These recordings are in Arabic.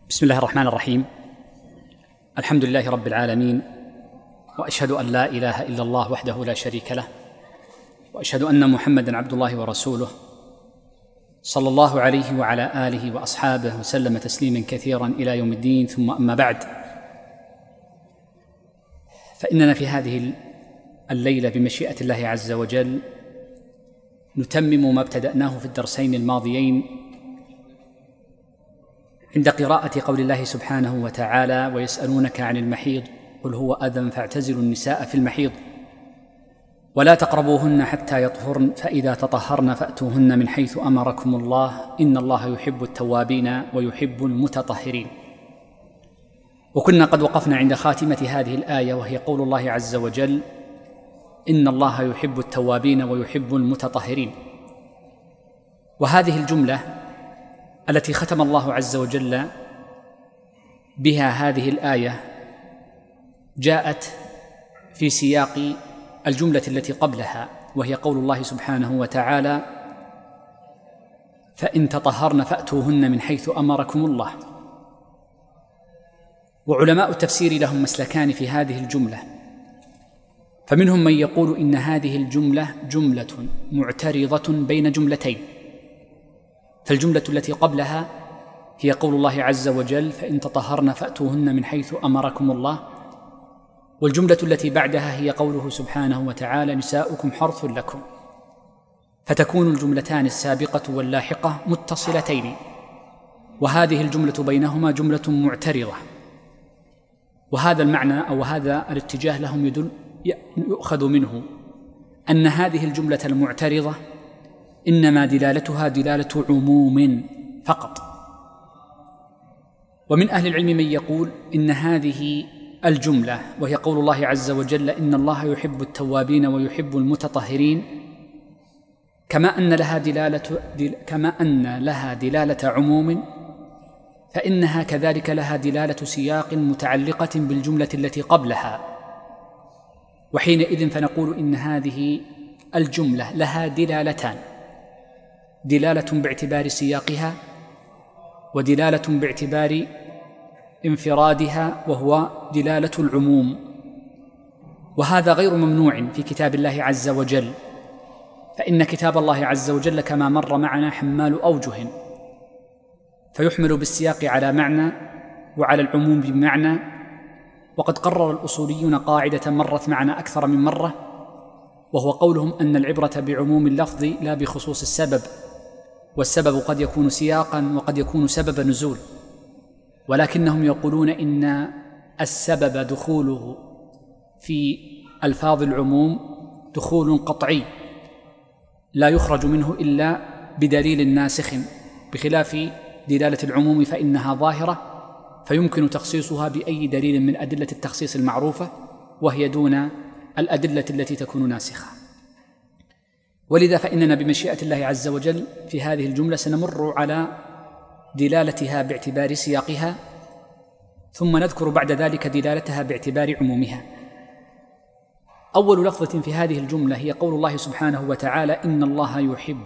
بسم الله الرحمن الرحيم. الحمد لله رب العالمين، وأشهد أن لا إله إلا الله وحده لا شريك له، وأشهد أن محمدًا عبد الله ورسوله صلى الله عليه وعلى آله وأصحابه وسلم تسليمًا كثيرًا إلى يوم الدين. ثم أما بعد، فإننا في هذه الليلة بمشيئة الله عز وجل نتمم ما ابتدأناه في الدرسين الماضيين عند قراءة قول الله سبحانه وتعالى: ويسألونك عن المحيض قل هو أذى فاعتزلوا النساء في المحيض ولا تقربوهن حتى يطهرن فإذا تطهرن فأتوهن من حيث أمركم الله إن الله يحب التوابين ويحب المتطهرين. وكنا قد وقفنا عند خاتمة هذه الآية، وهي قول الله عز وجل: إن الله يحب التوابين ويحب المتطهرين. وهذه الجملة التي ختم الله عز وجل بها هذه الآية جاءت في سياق الجملة التي قبلها، وهي قول الله سبحانه وتعالى: فإن تطهرن فأتوهن من حيث أمركم الله. وعلماء التفسير لهم مسلكان في هذه الجملة، فمنهم من يقول إن هذه الجملة جملة معترضة بين جملتين، فالجملة التي قبلها هي قول الله عز وجل: فإن تطهرن فأتوهن من حيث أمركم الله، والجملة التي بعدها هي قوله سبحانه وتعالى: نساؤكم حرث لكم، فتكون الجملتان السابقة واللاحقة متصلتين، وهذه الجملة بينهما جملة معترضة. وهذا المعنى أو هذا الاتجاه لهم يؤخذ منه أن هذه الجملة المعترضة إنما دلالتها دلالة عموم فقط. ومن أهل العلم من يقول إن هذه الجملة، وهي قول الله عز وجل: إن الله يحب التوابين ويحب المتطهرين، كما أن لها دلالة عموم، فإنها كذلك لها دلالة سياق متعلقة بالجملة التي قبلها. وحينئذ فنقول إن هذه الجملة لها دلالتان: دلالة باعتبار سياقها، ودلالة باعتبار انفرادها، وهو دلالة العموم. وهذا غير ممنوع في كتاب الله عز وجل، فإن كتاب الله عز وجل كما مر معنا حمال أوجه، فيحمل بالسياق على معنى وعلى العموم بمعنى. وقد قرر الأصوليون قاعدة مرت معنا أكثر من مرة، وهو قولهم أن العبرة بعموم اللفظ لا بخصوص السبب، والسبب قد يكون سياقا وقد يكون سبب نزول، ولكنهم يقولون إن السبب دخوله في ألفاظ العموم دخول قطعي لا يخرج منه إلا بدليل ناسخ، بخلاف دلالة العموم فإنها ظاهرة، فيمكن تخصيصها بأي دليل من أدلة التخصيص المعروفة، وهي دون الأدلة التي تكون ناسخة. ولذا فإننا بمشيئة الله عز وجل في هذه الجملة سنمر على دلالتها باعتبار سياقها، ثم نذكر بعد ذلك دلالتها باعتبار عمومها. أول لفظة في هذه الجملة هي قول الله سبحانه وتعالى: إن الله يحب،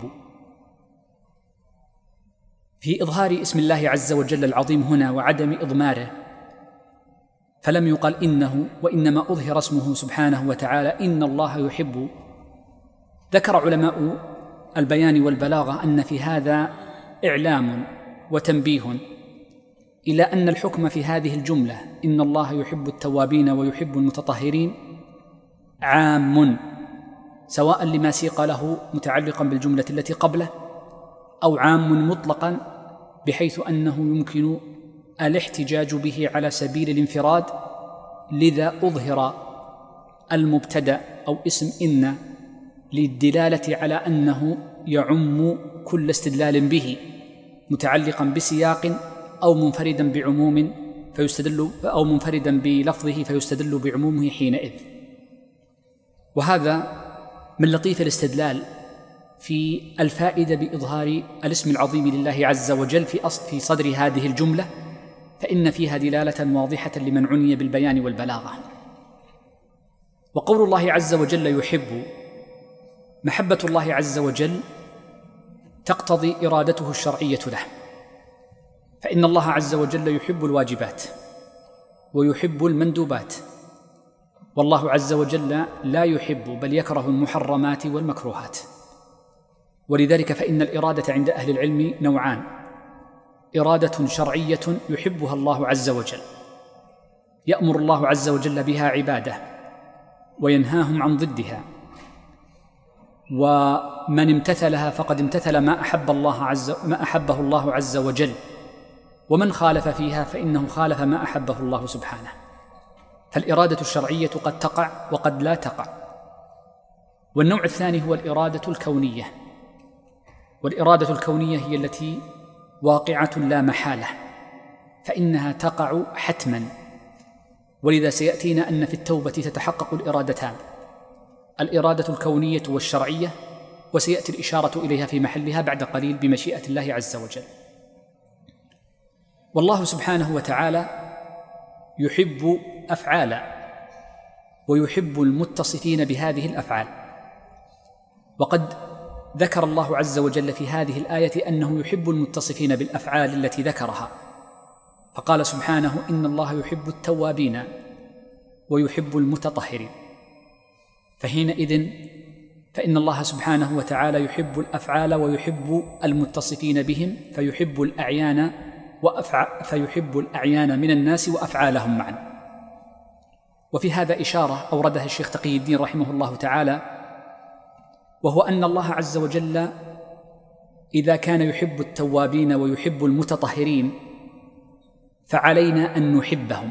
في إظهار اسم الله عز وجل العظيم هنا وعدم إضماره، فلم يقل إنه، وإنما أظهر اسمه سبحانه وتعالى: إن الله يحب. ذكر علماء البيان والبلاغة أن في هذا إعلام وتنبيه إلى أن الحكم في هذه الجملة: إن الله يحب التوابين ويحب المتطهرين، عام، سواء لما سيق له متعلقا بالجملة التي قبله، أو عام مطلقا بحيث أنه يمكن الاحتجاج به على سبيل الانفراد. لذا أظهر المبتدأ أو اسم إن للدلالة على أنه يعم كل استدلال به متعلقا بسياق، أو منفردا بعموم فيستدل، أو منفردا بلفظه فيستدل بعمومه حينئذ. وهذا من لطيف الاستدلال في الفائدة بإظهار الاسم العظيم لله عز وجل في صدر هذه الجملة، فإن فيها دلالة واضحة لمن عني بالبيان والبلاغة. وقول الله عز وجل يحب، محبة الله عز وجل تقتضي إرادته الشرعية له، فإن الله عز وجل يحب الواجبات ويحب المندوبات، والله عز وجل لا يحب بل يكره المحرمات والمكروهات. ولذلك فإن الإرادة عند أهل العلم نوعان: إرادة شرعية يحبها الله عز وجل، يأمر الله عز وجل بها عباده وينهاهم عن ضدها، ومن امتثلها فقد امتثل ما أحبه الله عز وجل، ومن خالف فيها فإنه خالف ما أحبه الله سبحانه. فالإرادة الشرعية قد تقع وقد لا تقع. والنوع الثاني هو الإرادة الكونية، والإرادة الكونية هي التي واقعة لا محالة، فإنها تقع حتما. ولذا سيأتينا أن في التوبة تتحقق الإرادتان: الإرادة الكونية والشرعية، وسيأتي الإشارة إليها في محلها بعد قليل بمشيئة الله عز وجل. والله سبحانه وتعالى يحب أفعالا ويحب المتصفين بهذه الأفعال، وقد ذكر الله عز وجل في هذه الآية أنه يحب المتصفين بالأفعال التي ذكرها، فقال سبحانه: إن الله يحب التوابين ويحب المتطهرين. فحينئذ فإن الله سبحانه وتعالى يحب الأفعال ويحب المتصفين بهم، فيحب الأعيان من الناس وأفعالهم معا. وفي هذا إشارة أوردها الشيخ تقي الدين رحمه الله تعالى، وهو أن الله عز وجل إذا كان يحب التوابين ويحب المتطهرين فعلينا أن نحبهم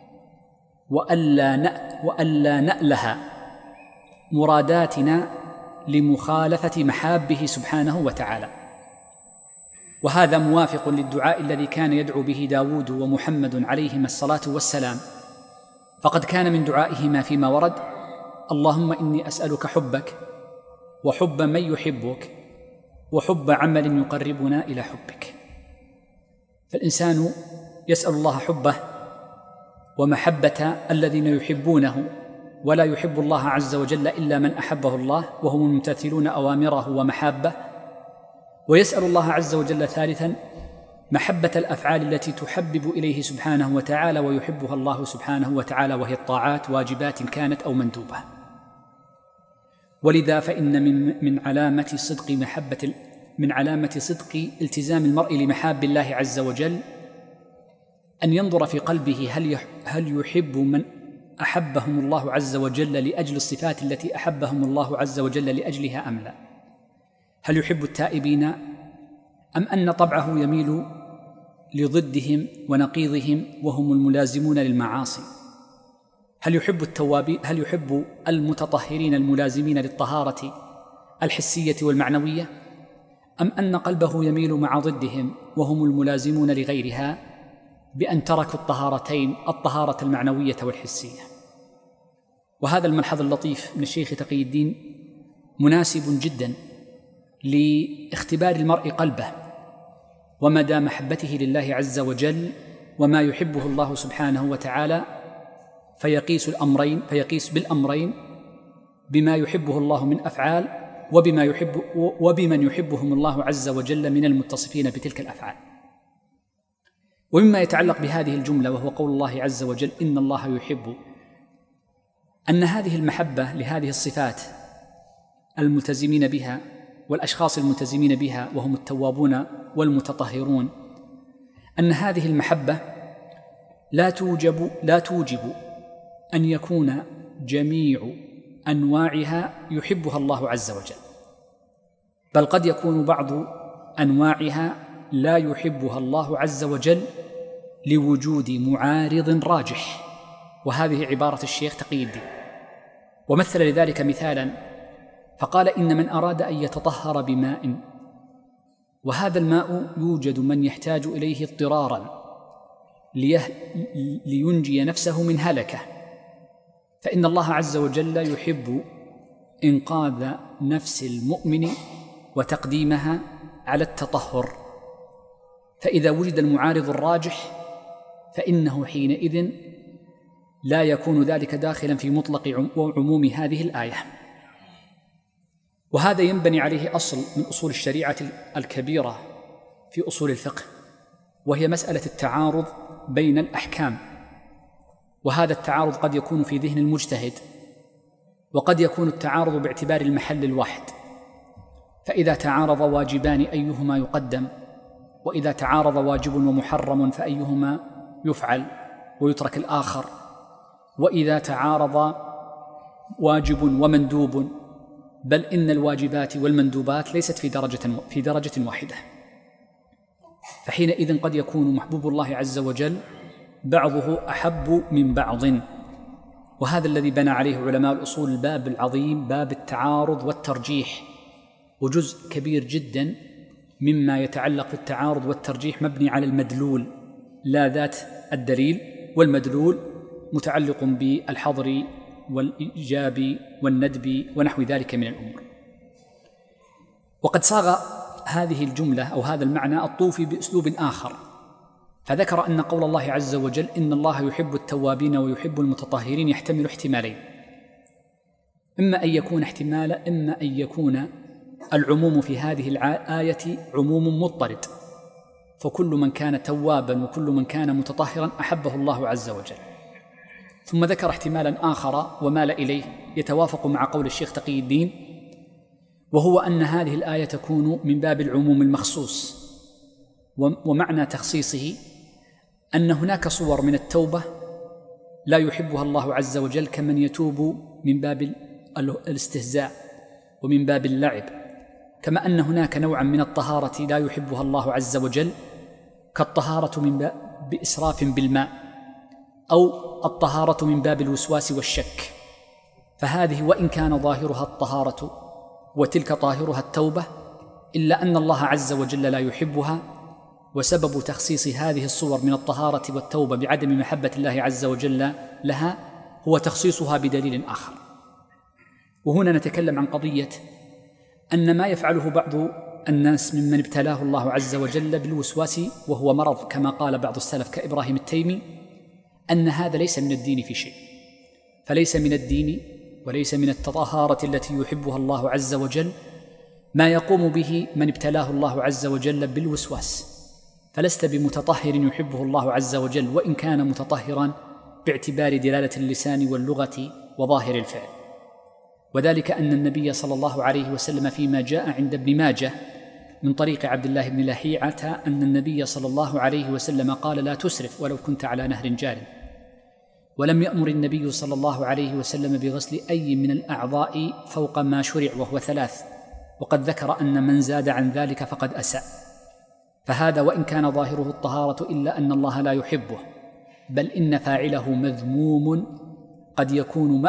وألا نأله مراداتنا لمخالفة محابه سبحانه وتعالى. وهذا موافق للدعاء الذي كان يدعو به داود ومحمد عليهما الصلاة والسلام، فقد كان من دعائهما فيما ورد: اللهم إني أسألك حبك وحب من يحبك وحب عمل يقربنا إلى حبك. فالإنسان يسأل الله حبه ومحبة الذين يحبونه، ولا يحب الله عز وجل إلا من أحبه الله وهم الممتثلون أوامره ومحابه. ويسأل الله عز وجل ثالثا محبة الأفعال التي تحبب إليه سبحانه وتعالى ويحبها الله سبحانه وتعالى، وهي الطاعات واجبات كانت أو مندوبة. ولذا فإن من علامة صدق التزام المرء لمحاب الله عز وجل أن ينظر في قلبه هل يحب من أحبهم الله عز وجل لأجل الصفات التي أحبهم الله عز وجل لأجلها أم لا؟ هل يحب التائبين أم أن طبعه يميل لضدهم ونقيضهم وهم الملازمون للمعاصي؟ هل يحب التوابين؟ هل يحب المتطهرين الملازمين للطهارة الحسية والمعنوية، أم أن قلبه يميل مع ضدهم وهم الملازمون لغيرها بأن تركوا الطهارتين، الطهارة المعنوية والحسية؟ وهذا الملحظ اللطيف من الشيخ تقي الدين مناسب جدا لاختبار المرء قلبه ومدى محبته لله عز وجل وما يحبه الله سبحانه وتعالى، فيقيس بالأمرين بما يحبه الله من أفعال وبمن يحبهم الله عز وجل من المتصفين بتلك الأفعال. ومما يتعلق بهذه الجملة وهو قول الله عز وجل: إن الله يحب، أن هذه المحبة لهذه الصفات الملتزمين بها والأشخاص الملتزمين بها وهم التوابون والمتطهرون، أن هذه المحبة لا توجب أن يكون جميع أنواعها يحبها الله عز وجل، بل قد يكون بعض أنواعها لا يحبها الله عز وجل لوجود معارض راجح. وهذه عبارة الشيخ تقي الدين، ومثل لذلك مثالا فقال: إن من أراد أن يتطهر بماء، وهذا الماء يوجد من يحتاج إليه اضطرارا لينجي نفسه من هلكة، فإن الله عز وجل يحب إنقاذ نفس المؤمن وتقديمها على التطهر. فإذا وجد المعارض الراجح فإنه حينئذ لا يكون ذلك داخلا في مطلق وعموم هذه الآية. وهذا ينبني عليه أصل من أصول الشريعة الكبيرة في أصول الفقه، وهي مسألة التعارض بين الأحكام. وهذا التعارض قد يكون في ذهن المجتهد، وقد يكون التعارض باعتبار المحل الواحد. فإذا تعارض واجبان أيهما يقدم، وإذا تعارض واجب ومحرم فأيهما يفعل ويترك الآخر، وإذا تعارض واجب ومندوب، بل إن الواجبات والمندوبات ليست في درجة واحدة. فحينئذ قد يكون محبوب الله عز وجل بعضه أحب من بعض. وهذا الذي بنى عليه علماء الأصول الباب العظيم، باب التعارض والترجيح. وجزء كبير جدا مما يتعلق بالتعارض والترجيح مبني على المدلول لا ذات الدليل، والمدلول متعلق بالحظر والإيجاب والندب ونحو ذلك من الأمور. وقد صاغ هذه الجملة أو هذا المعنى الطوفي بأسلوب آخر، فذكر أن قول الله عز وجل إن الله يحب التوابين ويحب المتطهرين يحتمل احتمالين، إما أن يكون احتمالا، إما أن يكون العموم في هذه الآية عموم مضطرد، فكل من كان توابا وكل من كان متطهرا أحبه الله عز وجل. ثم ذكر احتمالا آخر ومال إليه يتوافق مع قول الشيخ تقي الدين، وهو أن هذه الآية تكون من باب العموم المخصوص. ومعنى تخصيصه أن هناك صور من التوبة لا يحبها الله عز وجل، كمن يتوب من باب الاستهزاء ومن باب اللعب، كما أن هناك نوعا من الطهارة لا يحبها الله عز وجل، كالطهارة من بإسراف بالماء، أو الطهارة من باب الوسواس والشك. فهذه وإن كان ظاهرها الطهارة وتلك طاهرها التوبة، إلا أن الله عز وجل لا يحبها. وسبب تخصيص هذه الصور من الطهارة والتوبة بعدم محبة الله عز وجل لها هو تخصيصها بدليل آخر. وهنا نتكلم عن قضية أن ما يفعله بعض الناس ممن ابتلاه الله عز وجل بالوسواس وهو مرض كما قال بعض السلف كإبراهيم التيمي، أن هذا ليس من الدين في شيء. فليس من الدين وليس من الطهارة التي يحبها الله عز وجل ما يقوم به من ابتلاه الله عز وجل بالوسواس. فلست بمتطهر يحبه الله عز وجل وإن كان متطهرا باعتبار دلالة اللسان واللغة وظاهر الفعل. وذلك أن النبي صلى الله عليه وسلم فيما جاء عند ابن ماجه من طريق عبد الله بن لهيعة أن النبي صلى الله عليه وسلم قال: لا تسرف ولو كنت على نهر جار. ولم يأمر النبي صلى الله عليه وسلم بغسل أي من الأعضاء فوق ما شرع وهو 3، وقد ذكر أن من زاد عن ذلك فقد أساء. فهذا وإن كان ظاهره الطهارة إلا أن الله لا يحبه، بل إن فاعله مذموم قد يكون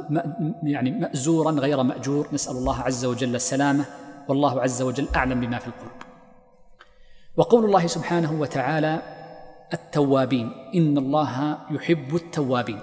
مأزورا غير مأجور، نسأل الله عز وجل السلامة، والله عز وجل أعلم بما في القلوب. وقول الله سبحانه وتعالى: التوابين، إن الله يحب التوابين.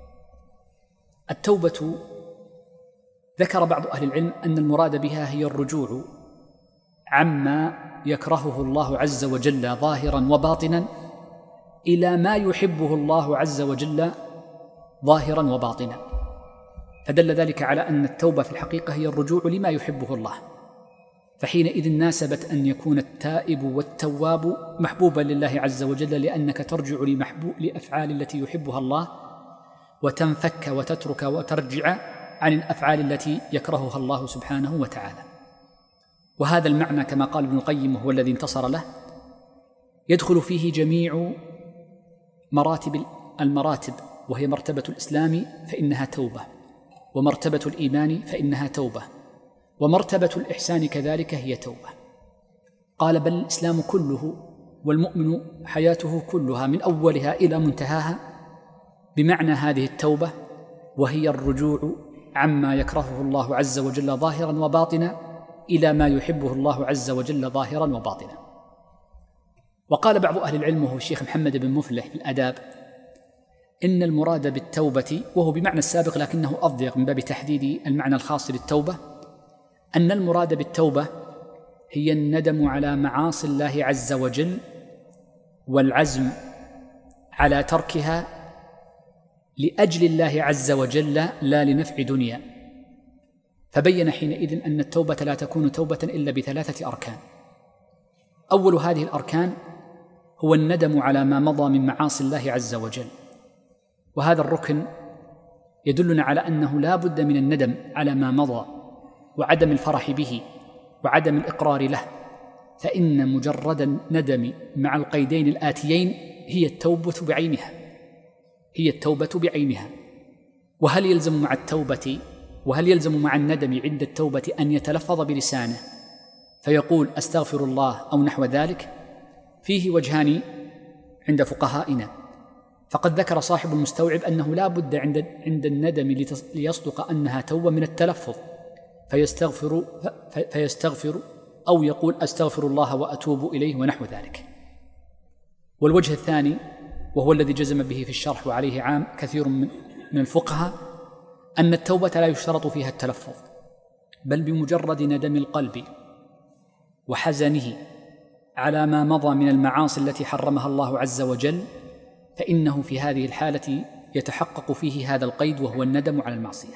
التوبة ذكر بعض أهل العلم أن المراد بها هي الرجوع عما يكرهه الله عز وجل ظاهرا وباطنا إلى ما يحبه الله عز وجل ظاهرا وباطنا. فدل ذلك على أن التوبة في الحقيقة هي الرجوع لما يحبه الله. فحينئذ ناسبت أن يكون التائب والتواب محبوبا لله عز وجل، لأنك ترجع لأفعال التي يحبها الله، وتنفك وتترك وترجع عن الأفعال التي يكرهها الله سبحانه وتعالى. وهذا المعنى كما قال ابن القيم وهو الذي انتصر له يدخل فيه جميع مراتب المراتب، وهي مرتبة الإسلام فإنها توبة، ومرتبة الإيمان فإنها توبة، ومرتبة الإحسان كذلك هي توبة. قال: بل الإسلام كله والمؤمن حياته كلها من أولها إلى منتهاها بمعنى هذه التوبة، وهي الرجوع عما يكرهه الله عز وجل ظاهرا وباطنا إلى ما يحبه الله عز وجل ظاهرا وباطنا. وقال بعض أهل العلم وهو الشيخ محمد بن مفلح في الآداب إن المراد بالتوبة، وهو بمعنى السابق لكنه أضيق من باب تحديد المعنى الخاص للتوبة، أن المراد بالتوبة هي الندم على معاصي الله عز وجل والعزم على تركها لأجل الله عز وجل لا لنفع دنيا. فبين حينئذ أن التوبة لا تكون توبة إلا ب3 أركان. أول هذه الأركان هو الندم على ما مضى من معاصي الله عز وجل، وهذا الركن يدلنا على أنه لا بد من الندم على ما مضى وعدم الفرح به وعدم الإقرار له، فإن مجرد الندم مع القيدين الآتيين هي التوبة بعينها. وهل يلزم مع الندم عند التوبة أن يتلفظ بلسانه فيقول أستغفر الله أو نحو ذلك؟ فيه وجهان عند فقهائنا، فقد ذكر صاحب المستوعب أنه لا بد عند الندم ليصدق أنها توبة من التلفظ فيستغفر أو يقول أستغفر الله وأتوب إليه ونحو ذلك. والوجه الثاني وهو الذي جزم به في الشرح وعليه عام كثير من الفقهاء أن التوبة لا يشترط فيها التلفظ، بل بمجرد ندم القلب وحزنه على ما مضى من المعاصي التي حرمها الله عز وجل، فإنه في هذه الحالة يتحقق فيه هذا القيد وهو الندم على المعصية.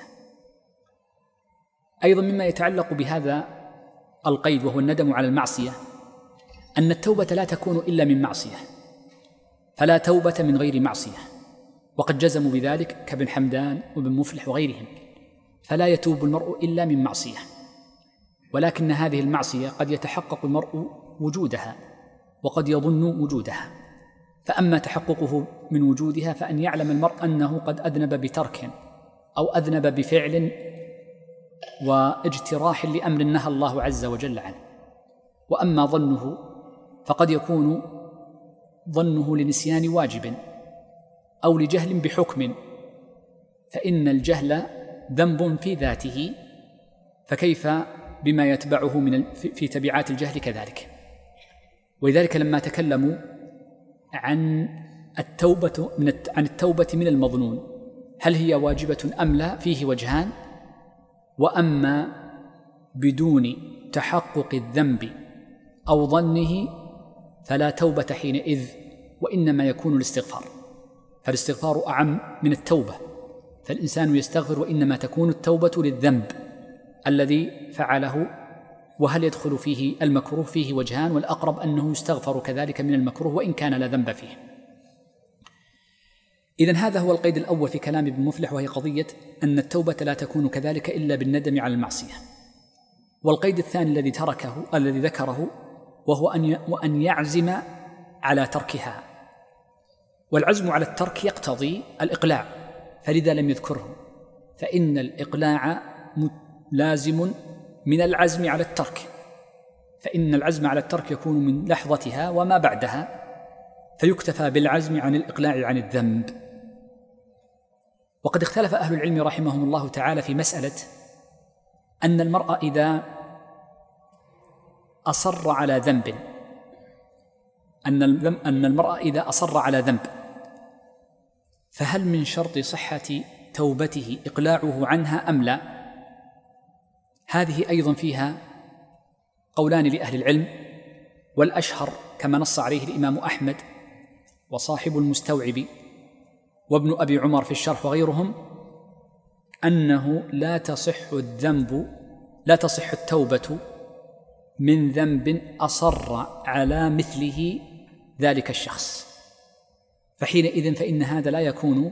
أيضا مما يتعلق بهذا القيد وهو الندم على المعصية أن التوبة لا تكون إلا من معصية، فلا توبة من غير معصية، وقد جزموا بذلك كابن حمدان وابن مفلح وغيرهم، فلا يتوب المرء إلا من معصية، ولكن هذه المعصية قد يتحقق المرء وجودها وقد يظن وجودها، فأما تحققه من وجودها فأن يعلم المرء أنه قد أذنب بترك أو أذنب بفعل واجتراح لأمر نهى الله عز وجل عنه. وأما ظنه فقد يكون ظنه لنسيان واجب أو لجهل بحكم، فإن الجهل ذنب في ذاته، فكيف بما يتبعه في تبعات الجهل كذلك. ولذلك لما تكلموا عن التوبة من المظنون هل هي واجبة أم لا، فيه وجهان. وأما بدون تحقق الذنب أو ظنه فلا توبة حينئذ، وإنما يكون الاستغفار، فالاستغفار أعم من التوبة، فالإنسان يستغفر وإنما تكون التوبة للذنب الذي فعله. وهل يدخل فيه المكروه؟ فيه وجهان، والأقرب أنه يستغفر كذلك من المكروه وإن كان لا ذنب فيه. إذن هذا هو القيد الأول في كلام ابن مفلح، وهي قضية أن التوبة لا تكون كذلك إلا بالندم على المعصية. والقيد الثاني الذي ذكره وهو أن يعزم على تركها، والعزم على الترك يقتضي الإقلاع، فلذا لم يذكره، فإن الإقلاع لازم من العزم على الترك، فإن العزم على الترك يكون من لحظتها وما بعدها، فيكتفى بالعزم عن الإقلاع عن الذنب. وقد اختلف أهل العلم رحمهم الله تعالى في مسألة أن المرء إذا أصر على ذنب أن المرء إذا أصر على ذنب فهل من شرط صحة توبته إقلاعه عنها أم لا؟ هذه أيضا فيها قولان لأهل العلم، والأشهر كما نص عليه الإمام أحمد وصاحب المستوعب وابن أبي عمر في الشرح وغيرهم، أنه لا تصح التوبة من ذنب أصر على مثله ذلك الشخص، فحينئذ فإن هذا لا يكون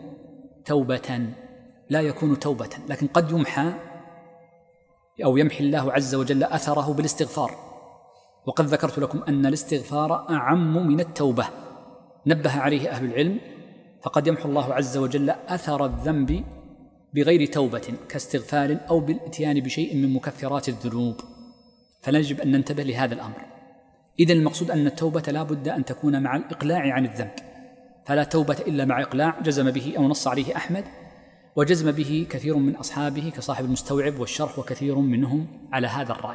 توبة، لكن قد يمحى أو يمحي الله عز وجل أثره بالاستغفار. وقد ذكرت لكم أن الاستغفار أعم من التوبة، نبه عليه أهل العلم، فقد يمحو الله عز وجل أثر الذنب بغير توبة كاستغفار أو بالإتيان بشيء من مكفرات الذنوب، فنجب أن ننتبه لهذا الأمر. إذن المقصود أن التوبة لا بد أن تكون مع الإقلاع عن الذنب، فلا توبة إلا مع إقلاع، جزم به أو نص عليه أحمد، وجزم به كثير من أصحابه كصاحب المستوعب والشرح، وكثير منهم على هذا الرأي.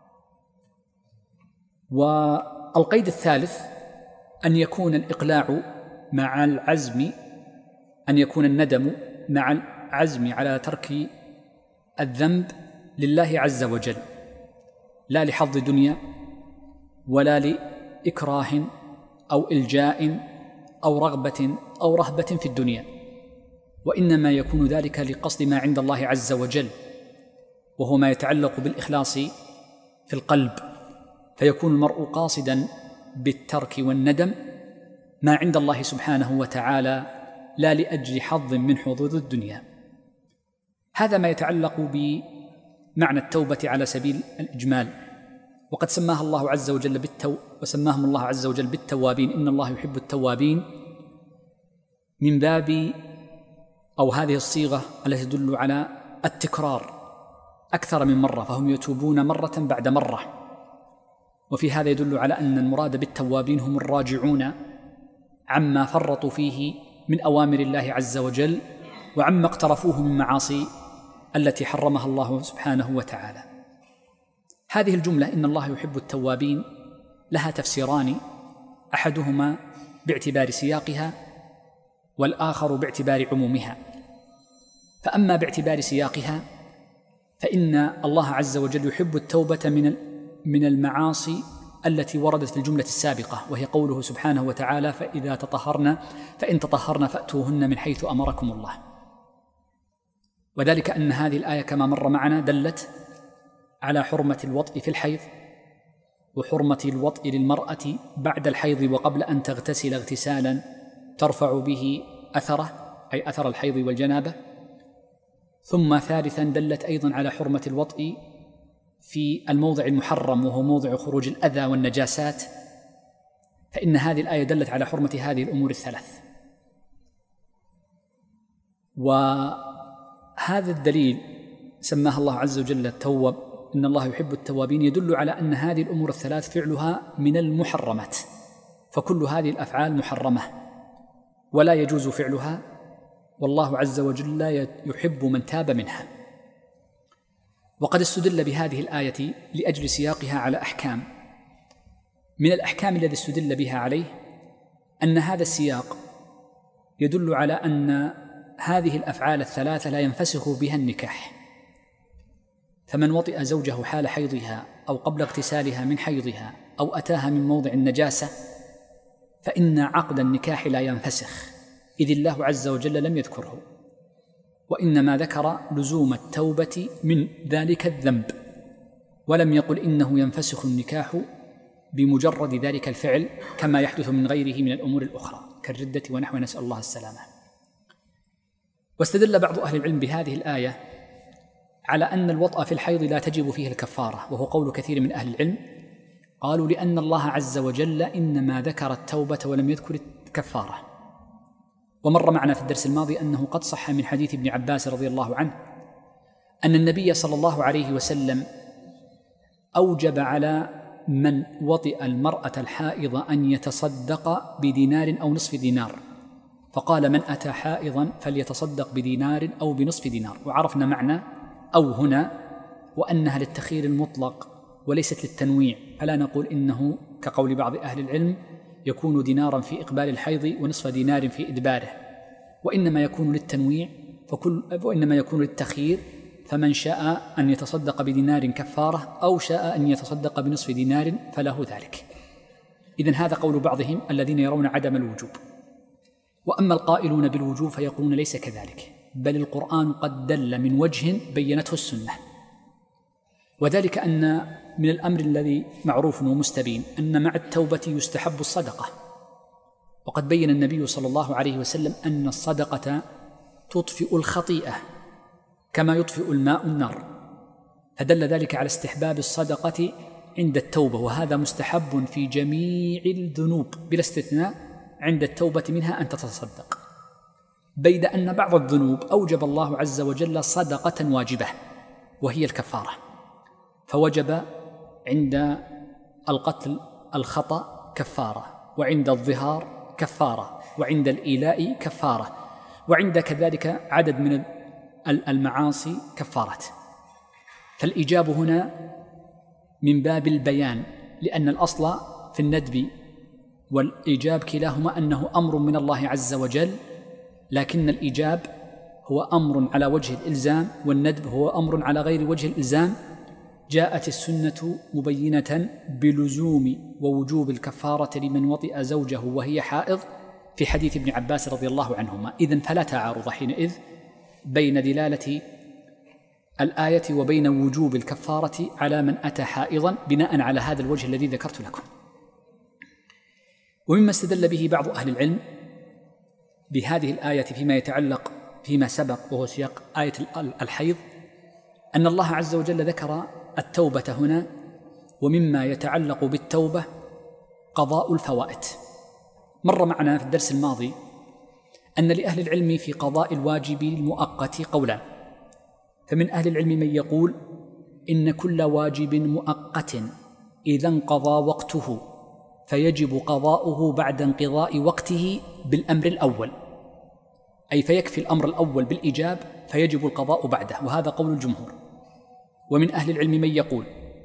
والقيد الثالث أن يكون الإقلاع مع العزم، أن يكون الندم مع العزم على ترك الذنب لله عز وجل، لا لحظ دنيا ولا لإكراه أو إلجاء أو رغبة أو رهبة في الدنيا، وإنما يكون ذلك لقصد ما عند الله عز وجل، وهو ما يتعلق بالإخلاص في القلب، فيكون المرء قاصدا بالترك والندم ما عند الله سبحانه وتعالى لا لأجل حظ من حظوظ الدنيا. هذا ما يتعلق بمعنى التوبة على سبيل الإجمال. وقد سماها الله عز وجل وسماهم الله عز وجل بالتوابين، إن الله يحب التوابين، من باب أو هذه الصيغة التي تدل على التكرار أكثر من مرة، فهم يتوبون مرة بعد مرة. وفي هذا يدل على أن المراد بالتوابين هم الراجعون عما فرطوا فيه من أوامر الله عز وجل وعما اقترفوه من معاصي التي حرمها الله سبحانه وتعالى. هذه الجملة إن الله يحب التوابين لها تفسيران، أحدهما باعتبار سياقها والآخر باعتبار عمومها. فأما باعتبار سياقها فإن الله عز وجل يحب التوبة من المعاصي التي وردت في الجملة السابقة، وهي قوله سبحانه وتعالى: فإن تطهرن فأتوهن من حيث أمركم الله. وذلك أن هذه الآية كما مر معنا دلت على حرمة الوطء في الحيض، وحرمة الوطء للمرأة بعد الحيض وقبل أن تغتسل اغتسالا ترفع به أثره، أي أثر الحيض والجنابة. ثم ثالثا دلت أيضا على حرمة الوطء في الموضع المحرم، وهو موضع خروج الأذى والنجاسات، فإن هذه الآية دلت على حرمة هذه الأمور الثلاث. وهذا الدليل سماها الله عز وجل التواب، إن الله يحب التوابين، يدل على أن هذه الأمور الثلاث فعلها من المحرمات، فكل هذه الأفعال محرمة ولا يجوز فعلها، والله عز وجل لا يحب من تاب منها. وقد استدل بهذه الآية لأجل سياقها على أحكام. من الأحكام الذي استدل بها عليه أن هذا السياق يدل على أن هذه الأفعال الثلاثة لا ينفسخ بها النكاح، فمن وطئ زوجه حال حيضها أو قبل اغتسالها من حيضها أو أتاها من موضع النجاسة فإن عقد النكاح لا ينفسخ، إذ الله عز وجل لم يذكره، وإنما ذكر لزوم التوبة من ذلك الذنب، ولم يقل إنه ينفسخ النكاح بمجرد ذلك الفعل كما يحدث من غيره من الأمور الأخرى كالردة ونحو، نسأل الله السلامة. واستدل بعض أهل العلم بهذه الآية على أن الوطأ في الحيض لا تجب فيه الكفارة، وهو قول كثير من أهل العلم، قالوا لأن الله عز وجل إنما ذكر التوبة ولم يذكر الكفارة. ومر معنا في الدرس الماضي أنه قد صح من حديث ابن عباس رضي الله عنه أن النبي صلى الله عليه وسلم أوجب على من وطئ المرأة الحائض أن يتصدق بدينار أو نصف دينار، فقال: من أتى حائضا فليتصدق بدينار أو بنصف دينار. وعرفنا معنى أو هنا وأنها للتخيير المطلق وليست للتنويع، فلا نقول إنه كقول بعض أهل العلم يكون دينارا في إقبال الحيض ونصف دينار في إدباره، وإنما يكون للتنويع وإنما يكون للتخيير، فمن شاء أن يتصدق بدينار كفارة أو شاء أن يتصدق بنصف دينار فله ذلك. إذن هذا قول بعضهم الذين يرون عدم الوجوب. وأما القائلون بالوجوب فيقولون ليس كذلك، بل القرآن قد دل من وجه بينته السنة، وذلك أن من الأمر الذي معروف ومستبين أن مع التوبة يستحب الصدقة، وقد بين النبي صلى الله عليه وسلم أن الصدقة تطفئ الخطيئة كما يطفئ الماء النار، فدل ذلك على استحباب الصدقة عند التوبة، وهذا مستحب في جميع الذنوب بلا استثناء، عند التوبة منها أن تتصدق، بيد أن بعض الذنوب أوجب الله عز وجل صدقة واجبة وهي الكفارة، فوجب عند القتل الخطأ كفارة، وعند الظهار كفارة، وعند الإيلاء كفارة، وعند كذلك عدد من المعاصي كفارات. فالإيجاب هنا من باب البيان، لأن الأصل في الندب والإيجاب كلاهما أنه أمر من الله عز وجل، لكن الإيجاب هو أمر على وجه الإلزام، والندب هو أمر على غير وجه الإلزام. جاءت السنة مبينة بلزوم ووجوب الكفارة لمن وطئ زوجه وهي حائض في حديث ابن عباس رضي الله عنهما، إذن فلا تعارض حينئذ بين دلالة الآية وبين وجوب الكفارة على من أتى حائضا بناء على هذا الوجه الذي ذكرت لكم. ومما استدل به بعض أهل العلم بهذه الآية فيما يتعلق فيما سبق وهو سياق آية الحيض أن الله عز وجل ذكر التوبة هنا، ومما يتعلق بالتوبة قضاء الفوائت. مر معنا في الدرس الماضي أن لأهل العلم في قضاء الواجب المؤقت قولان، فمن أهل العلم من يقول إن كل واجب مؤقت إذا انقضى وقته فيجب قضاؤه بعد انقضاء وقته بالأمر الأول، أي فيكفي الأمر الأول بالإيجاب فيجب القضاء بعده، وهذا قول الجمهور. ومن أهل العلم من يقول،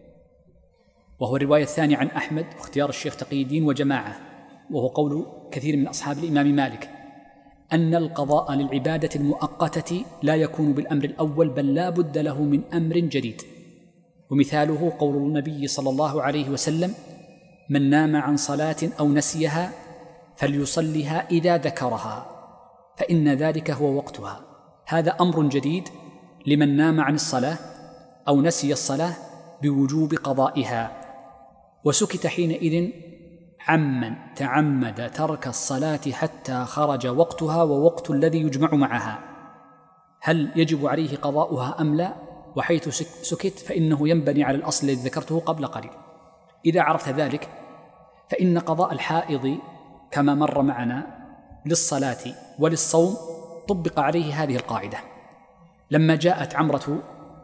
وهو الرواية الثانية عن أحمد واختيار الشيخ تقي الدين وجماعة، وهو قول كثير من أصحاب الإمام مالك، أن القضاء للعبادة المؤقتة لا يكون بالأمر الأول بل لا بد له من أمر جديد. ومثاله قول النبي صلى الله عليه وسلم: من نام عن صلاة أو نسيها فليصلها إذا ذكرها فإن ذلك هو وقتها. هذا أمر جديد لمن نام عن الصلاة أو نسي الصلاة بوجوب قضائها، وسكت حينئذ عمن تعمد ترك الصلاة حتى خرج وقتها ووقت الذي يجمع معها، هل يجب عليه قضاؤها أم لا؟ وحيث سكت فإنه ينبني على الأصل الذي ذكرته قبل قليل. إذا عرفت ذلك فإن قضاء الحائض كما مر معنا للصلاة وللصوم طبق عليه هذه القاعدة. لما جاءت عمرة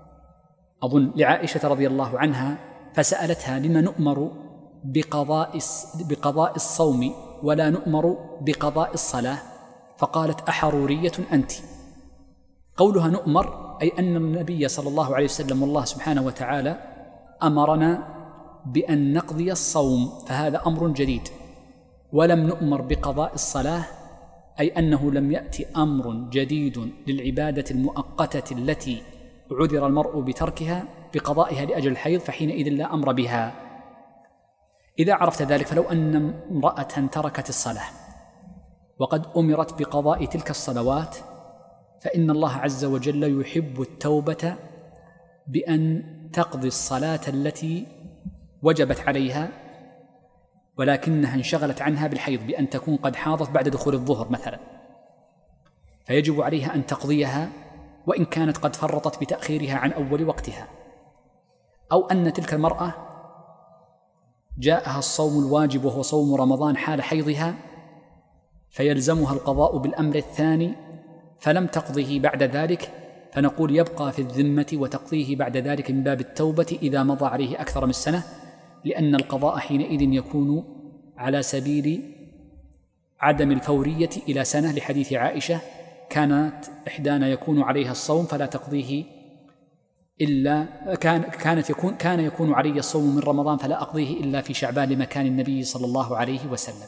أظن لعائشة رضي الله عنها فسألتها: لما نؤمر بقضاء الصوم ولا نؤمر بقضاء الصلاة؟ فقالت: أحرورية أنت؟ قولها نؤمر أي أن النبي صلى الله عليه وسلم والله سبحانه وتعالى أمرنا بأن نقضي الصوم، فهذا أمر جديد. ولم نؤمر بقضاء الصلاة أي أنه لم يأتي أمر جديد للعبادة المؤقتة التي عذر المرء بتركها بقضائها لأجل الحيض، فحينئذ لا أمر بها. إذا عرفت ذلك فلو أن امرأة تركت الصلاة وقد أمرت بقضاء تلك الصلوات فإن الله عز وجل يحب التوبة بأن تقضي الصلاة التي وجبت عليها ولكنها انشغلت عنها بالحيض، بأن تكون قد حاضت بعد دخول الظهر مثلا، فيجب عليها أن تقضيها وإن كانت قد فرطت بتأخيرها عن أول وقتها. أو أن تلك المرأة جاءها الصوم الواجب وهو صوم رمضان حال حيضها فيلزمها القضاء بالأمر الثاني فلم تقضيه بعد ذلك، فنقول يبقى في الذمة وتقضيه بعد ذلك من باب التوبة إذا مضى عليه أكثر من سنة، لأن القضاء حينئذ يكون على سبيل عدم الفورية إلى سنة، لحديث عائشة: كانت إحدانا يكون عليها الصوم فلا تقضيه إلا كان يكون علي الصوم من رمضان فلا أقضيه إلا في شعبان لمكان النبي صلى الله عليه وسلم.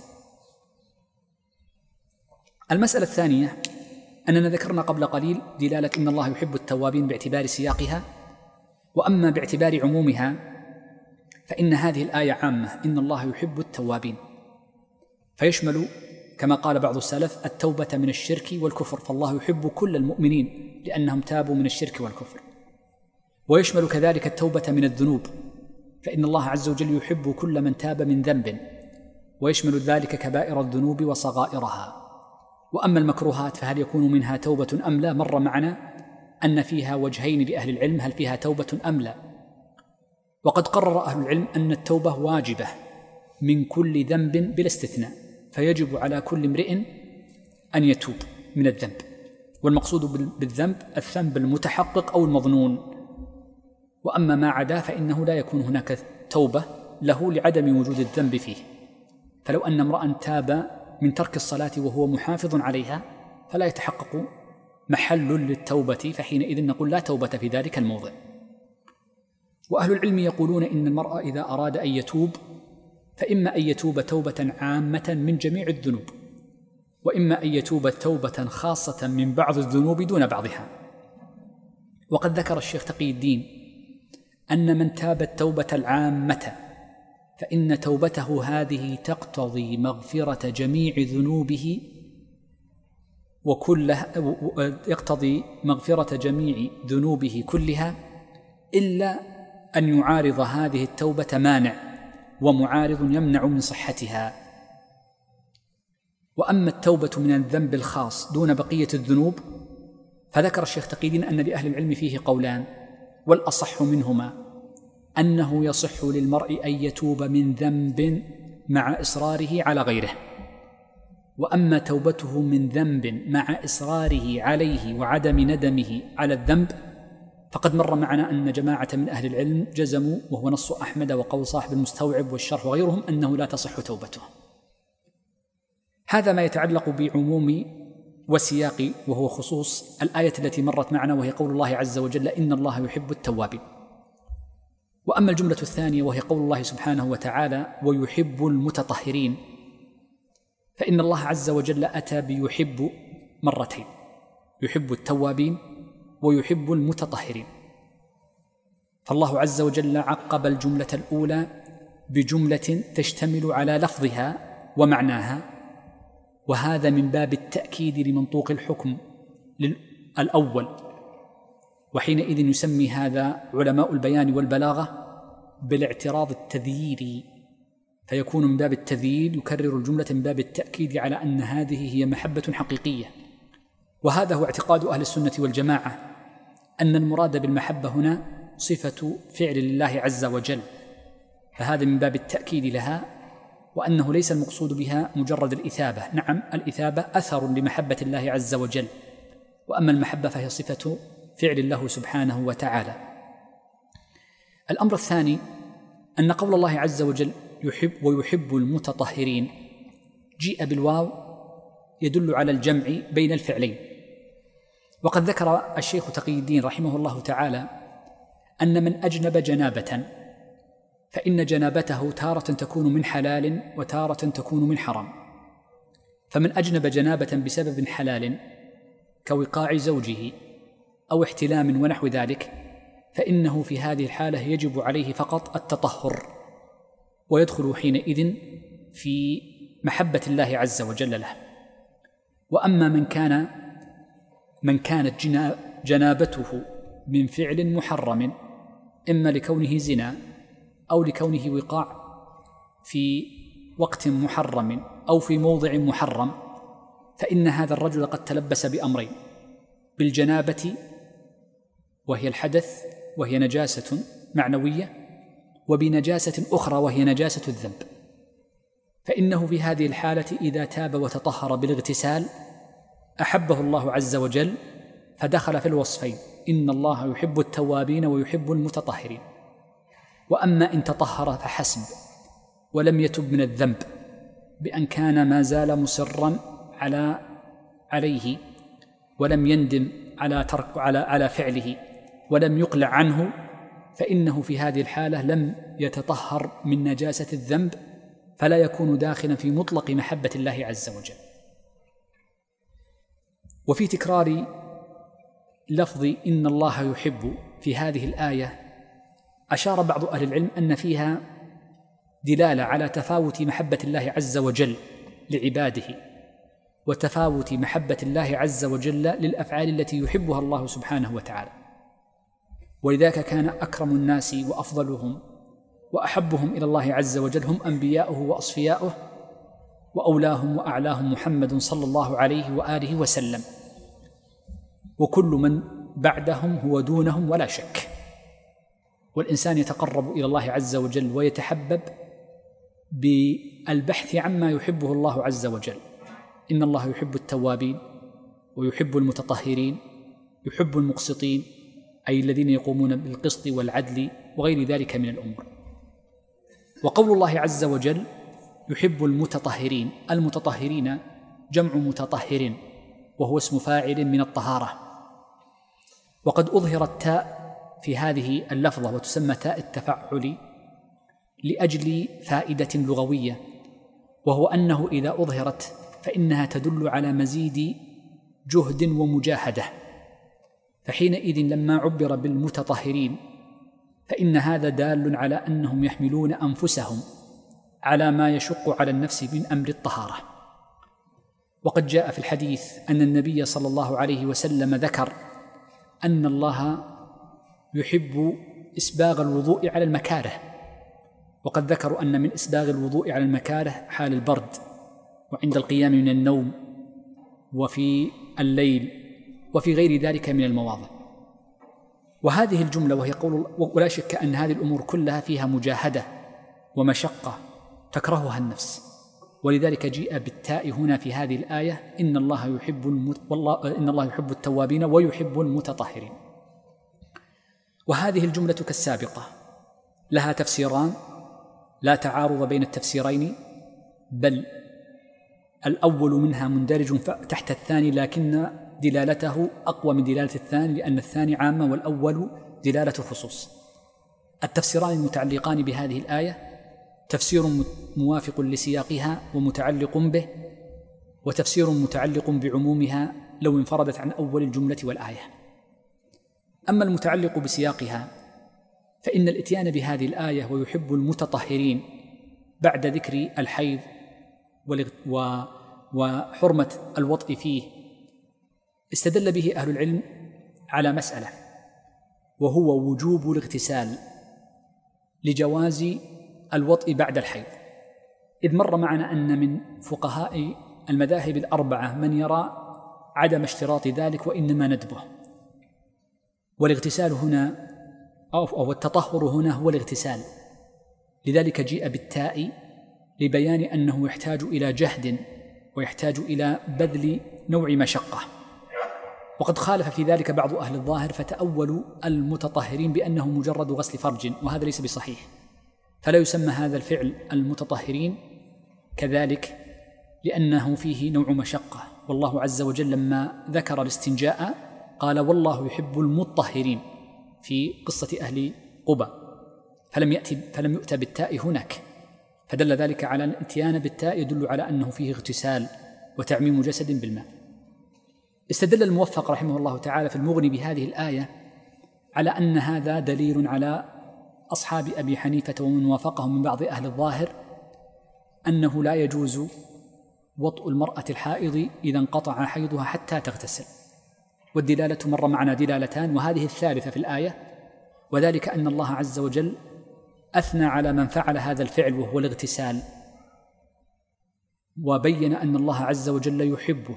المسألة الثانية أننا ذكرنا قبل قليل دلالة إن الله يحب التوابين باعتبار سياقها، وأما باعتبار عمومها فإن هذه الآية عامة: إن الله يحب التوابين، فيشمل كما قال بعض السلف التوبة من الشرك والكفر، فالله يحب كل المؤمنين لأنهم تابوا من الشرك والكفر. ويشمل كذلك التوبة من الذنوب، فإن الله عز وجل يحب كل من تاب من ذنب، ويشمل ذلك كبائر الذنوب وصغائرها. وأما المكروهات فهل يكون منها توبة أم لا؟ مر معنا أن فيها وجهين لأهل العلم: هل فيها توبة أم لا؟ وقد قرر أهل العلم أن التوبة واجبة من كل ذنب بلا استثناء، فيجب على كل امرئ أن يتوب من الذنب، والمقصود بالذنب الذنب المتحقق أو المظنون. وأما ما عدا فإنه لا يكون هناك توبة له لعدم وجود الذنب فيه. فلو أن امرأ تاب من ترك الصلاة وهو محافظ عليها فلا يتحقق محل للتوبة، فحينئذ نقول لا توبة في ذلك الموضع. وأهل العلم يقولون إن المرء إذا أراد أن يتوب فإما أن يتوب توبة عامة من جميع الذنوب، وإما أن يتوب توبة خاصة من بعض الذنوب دون بعضها. وقد ذكر الشيخ تقي الدين أن من تاب التوبة العامة فإن توبته هذه تقتضي مغفرة جميع ذنوبه يقتضي مغفرة جميع ذنوبه كلها، إلا أن يعارض هذه التوبة مانع، ومعارض يمنع من صحتها. وأما التوبة من الذنب الخاص دون بقية الذنوب فذكر الشيخ تقي الدين أن لأهل العلم فيه قولان، والأصح منهما أنه يصح للمرء أن يتوب من ذنب مع إصراره على غيره، وأما توبته من ذنب مع إصراره عليه وعدم ندمه على الذنب فقد مر معنا أن جماعة من أهل العلم جزموا، وهو نص أحمد وقول صاحب المستوعب والشرح وغيرهم، أنه لا تصح توبته. هذا ما يتعلق بعموم وسياق وهو خصوص الآية التي مرت معنا، وهي قول الله عز وجل إن الله يحب التوابين. وأما الجملة الثانية وهي قول الله سبحانه وتعالى ويحب المتطهرين، فإن الله عز وجل أتى بيحب مرتين، يحب التوابين ويحب المتطهرين. فالله عز وجل عقب الجملة الأولى بجملة تشتمل على لفظها ومعناها، وهذا من باب التأكيد لمنطوق الحكم الأول، وحينئذ يسمي هذا علماء البيان والبلاغة بالاعتراض التذييري، فيكون من باب التذيير يكرر الجملة من باب التأكيد على أن هذه هي محبة حقيقية. وهذا هو اعتقاد أهل السنة والجماعة، أن المراد بالمحبة هنا صفة فعل لله عز وجل، فهذا من باب التأكيد لها، وأنه ليس المقصود بها مجرد الإثابة. نعم، الإثابة أثر لمحبة الله عز وجل، وأما المحبة فهي صفة فعل له سبحانه وتعالى. الأمر الثاني أن قول الله عز وجل يحب ويحب المتطهرين جيء بالواو يدل على الجمع بين الفعلين. وقد ذكر الشيخ تقي الدين رحمه الله تعالى أن من أجنب جنابة فإن جنابته تارة تكون من حلال وتارة تكون من حرام. فمن أجنب جنابة بسبب حلال كوقاع زوجه أو احتلام ونحو ذلك فإنه في هذه الحالة يجب عليه فقط التطهر، ويدخل حينئذ في محبة الله عز وجل له. وأما من كانت جنابته من فعل محرم، إما لكونه زنا أو لكونه وقاع في وقت محرم أو في موضع محرم، فإن هذا الرجل قد تلبس بأمرين: بالجنابة وهي الحدث وهي نجاسة معنوية، وبنجاسة أخرى وهي نجاسة الذنب. فإنه في هذه الحالة إذا تاب وتطهر بالاغتسال أحبه الله عز وجل، فدخل في الوصفين: إن الله يحب التوابين ويحب المتطهرين. وأما إن تطهر فحسب ولم يتب من الذنب بأن كان ما زال مصرا عليه ولم يندم على فعله ولم يقلع عنه، فإنه في هذه الحالة لم يتطهر من نجاسة الذنب، فلا يكون داخلا في مطلق محبة الله عز وجل. وفي تكرار لفظ إن الله يحب في هذه الآية أشار بعض أهل العلم أن فيها دلالة على تفاوت محبة الله عز وجل لعباده وتفاوت محبة الله عز وجل للأفعال التي يحبها الله سبحانه وتعالى. ولذلك كان أكرم الناس وأفضلهم وأحبهم إلى الله عز وجل هم أنبياؤه وأصفياؤه، وأولاهم وأعلاهم محمد صلى الله عليه وآله وسلم، وكل من بعدهم هو دونهم ولا شك. والإنسان يتقرب إلى الله عز وجل ويتحبب بالبحث عما يحبه الله عز وجل. إن الله يحب التوابين ويحب المتطهرين، يحب المقسطين أي الذين يقومون بالقسط والعدل وغير ذلك من الأمور. وقول الله عز وجل يحب المتطهرين، المتطهرين جمع متطهر وهو اسم فاعل من الطهارة. وقد أظهر التاء في هذه اللفظة وتسمى تاء التفعل لأجل فائدة لغوية، وهو أنه إذا أظهرت فإنها تدل على مزيد جهد ومجاهدة، فحينئذ لما عبر بالمتطهرين فإن هذا دال على أنهم يحملون أنفسهم على ما يشق على النفس من أمر الطهارة. وقد جاء في الحديث أن النبي صلى الله عليه وسلم ذكر أن الله يحب إسباغ الوضوء على المكاره، وقد ذكروا أن من إسباغ الوضوء على المكاره حال البرد وعند القيام من النوم وفي الليل وفي غير ذلك من المواضع. وهذه الجملة وهي قول، ولا شك أن هذه الأمور كلها فيها مجاهدة ومشقة تكرهها النفس، ولذلك جيء بالتاء هنا في هذه الآية: إن الله يحب التوابين ويحب المتطهرين. وهذه الجملة كالسابقة لها تفسيران لا تعارض بين التفسيرين، بل الأول منها مندرج تحت الثاني، لكن دلالته أقوى من دلالة الثاني، لأن الثاني عامة والأول دلالة خصوص. التفسيران المتعلقان بهذه الآية تفسير موافق لسياقها ومتعلق به، وتفسير متعلق بعمومها لو انفردت عن أول الجملة والآية. أما المتعلق بسياقها فإن الإتيان بهذه الآية ويحب المتطهرين بعد ذكر الحيض وحرمة الوطء فيه استدل به أهل العلم على مسألة، وهو وجوب الاغتسال لجواز الوطء بعد الحيض، إذ مر معنا أن من فقهاء المذاهب الأربعة من يرى عدم اشتراط ذلك وإنما ندبه. والاغتسال هنا أو التطهر هنا هو الاغتسال، لذلك جيء بالتاء لبيان أنه يحتاج إلى جهد ويحتاج إلى بذل نوع مشقة. وقد خالف في ذلك بعض أهل الظاهر فتأولوا المتطهرين بأنه مجرد غسل فرج، وهذا ليس بصحيح، فلا يسمى هذا الفعل المتطهرين كذلك لأنه فيه نوع مشقة. والله عز وجل لما ذكر الاستنجاء قال: والله يحب المطهرين في قصة أهل قبى، فلم يؤت بالتاء هناك، فدل ذلك على الاتيان بالتاء يدل على أنه فيه اغتسال وتعميم جسد بالماء. استدل الموفق رحمه الله تعالى في المغني بهذه الآية على أن هذا دليل على أصحاب أبي حنيفة ومن وافقهم من بعض أهل الظاهر أنه لا يجوز وطء المرأة الحائض إذا انقطع حيضها حتى تغتسل. والدلالة مر معنا دلالتان، وهذه الثالثة في الآية، وذلك أن الله عز وجل أثنى على من فعل هذا الفعل وهو الاغتسال، وبين أن الله عز وجل يحبه،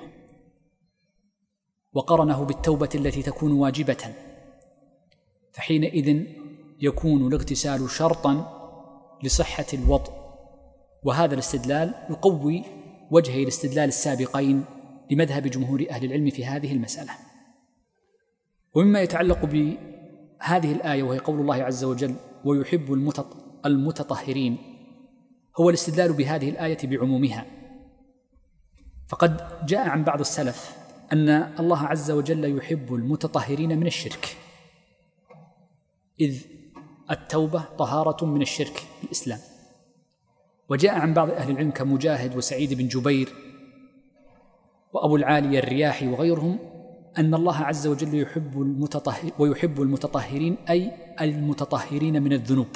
وقرنه بالتوبة التي تكون واجبة، فحينئذ يكون الاغتسال شرطا لصحة الوطء. وهذا الاستدلال يقوي وجهي الاستدلال السابقين لمذهب جمهور أهل العلم في هذه المسألة. ومما يتعلق بهذه الآية وهي قول الله عز وجل: ويحب المتطهرين، هو الاستدلال بهذه الآية بعمومها. فقد جاء عن بعض السلف أن الله عز وجل يحب المتطهرين من الشرك، إذ التوبة طهارة من الشرك في الإسلام. وجاء عن بعض أهل العلم كمجاهد وسعيد بن جبير وأبو العالي الرياحي وغيرهم أن الله عز وجل يحب المتطهرين، أي المتطهرين من الذنوب.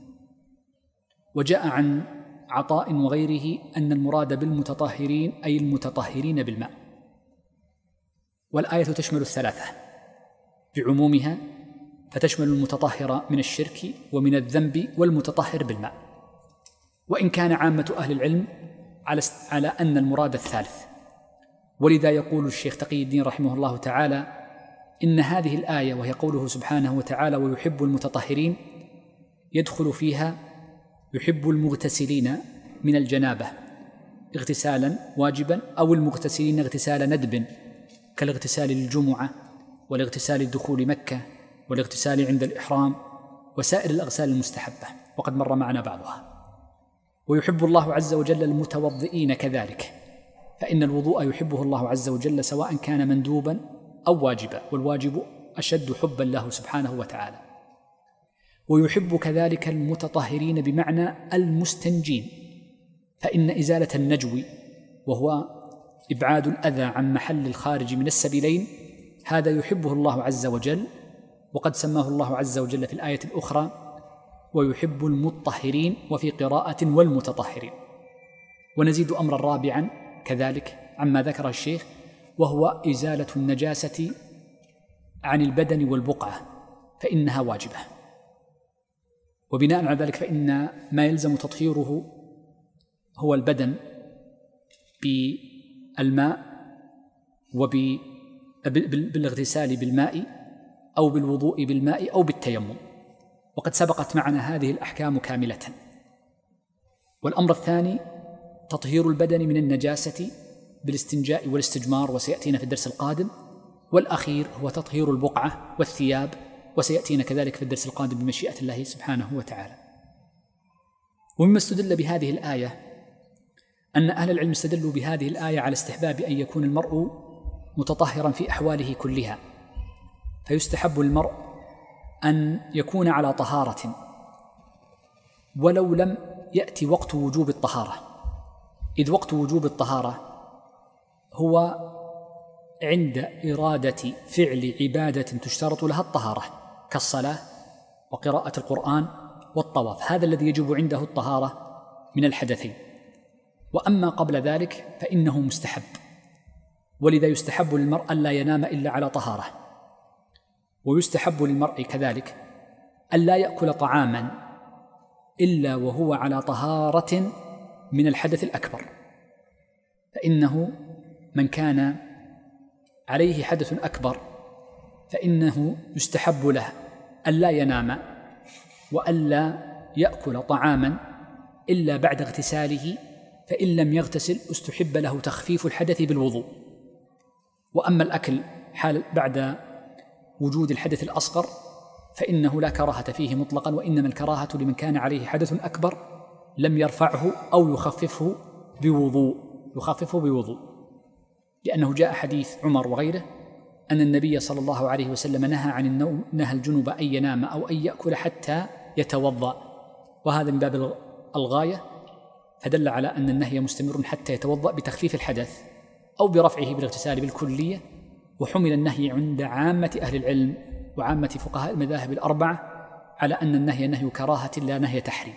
وجاء عن عطاء وغيره أن المراد بالمتطهرين أي المتطهرين بالماء. والآية تشمل الثلاثة بعمومها، فتشمل المتطهر من الشرك ومن الذنب والمتطهر بالماء، وإن كان عامة أهل العلم على أن المراد الثالث. ولذا يقول الشيخ تقي الدين رحمه الله تعالى: إن هذه الآية وهي قوله سبحانه وتعالى: ويحب المتطهرين، يدخل فيها يحب المغتسلين من الجنابة اغتسالا واجبا، أو المغتسلين اغتسال ندب كالاغتسال للجمعة والاغتسال لدخول مكة والاغتسال عند الإحرام وسائر الأغسال المستحبة، وقد مر معنا بعضها. ويحب الله عز وجل المتوضئين كذلك، فإن الوضوء يحبه الله عز وجل سواء كان مندوبا أو واجبا، والواجب أشد حبا له سبحانه وتعالى. ويحب كذلك المتطهرين بمعنى المستنجين، فإن إزالة النجو وهو إبعاد الأذى عن محل الخارج من السبيلين هذا يحبه الله عز وجل، وقد سماه الله عز وجل في الآية الأخرى: ويحب المطهرين، وفي قراءة والمتطهرين. ونزيد أمرا رابعا كذلك عما ذكر الشيخ، وهو إزالة النجاسة عن البدن والبقعة، فإنها واجبة. وبناء على ذلك فإن ما يلزم تطهيره هو البدن بالماء بالاغتسال بالماء أو بالوضوء بالماء أو بالتيمم، وقد سبقت معنا هذه الأحكام كاملة. والأمر الثاني تطهير البدن من النجاسة بالاستنجاء والاستجمار، وسيأتينا في الدرس القادم. والأخير هو تطهير البقعة والثياب، وسيأتينا كذلك في الدرس القادم بمشيئة الله سبحانه وتعالى. ومما استدل بهذه الآية أن أهل العلم استدلوا بهذه الآية على استحباب أن يكون المرء متطهرا في أحواله كلها، فيستحب المرء أن يكون على طهارة ولو لم يأتي وقت وجوب الطهارة، إذ وقت وجوب الطهارة هو عند إرادة فعل عبادة تشترط لها الطهارة كالصلاة وقراءة القرآن والطواف، هذا الذي يجب عنده الطهارة من الحدثين. وأما قبل ذلك فإنه مستحب، ولذا يستحب للمرء ألا ينام إلا على طهارة، ويستحب للمرء كذلك ألا يأكل طعاما إلا وهو على طهارة من الحدث الأكبر، فإنه من كان عليه حدث أكبر فإنه يستحب له ألا ينام وألا يأكل طعاما إلا بعد اغتساله، فإن لم يغتسل استحب له تخفيف الحدث بالوضوء. وأما الأكل حال بعد وجود الحدث الأصغر فإنه لا كراهة فيه مطلقا، وإنما الكراهة لمن كان عليه حدث أكبر لم يرفعه أو يخففه بوضوء، لأنه جاء حديث عمر وغيره أن النبي صلى الله عليه وسلم نهى عن النوم، نهى الجنب أن ينام أو أن يأكل حتى يتوضأ، وهذا من باب الغاية، فدل على أن النهي مستمر حتى يتوضأ بتخفيف الحدث أو برفعه بالاغتسال بالكلية. وحمل النهي عند عامة أهل العلم وعامة فقهاء المذاهب الأربعة على أن النهي نهي كراهة لا نهي تحريم.